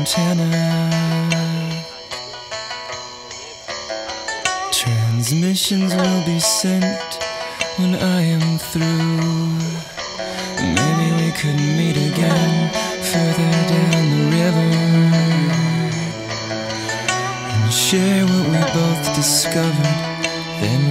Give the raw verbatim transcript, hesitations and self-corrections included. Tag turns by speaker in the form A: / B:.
A: antenna. Transmissions will be sent when I am through. Maybe we could meet again further down the river and share what we both discovered, then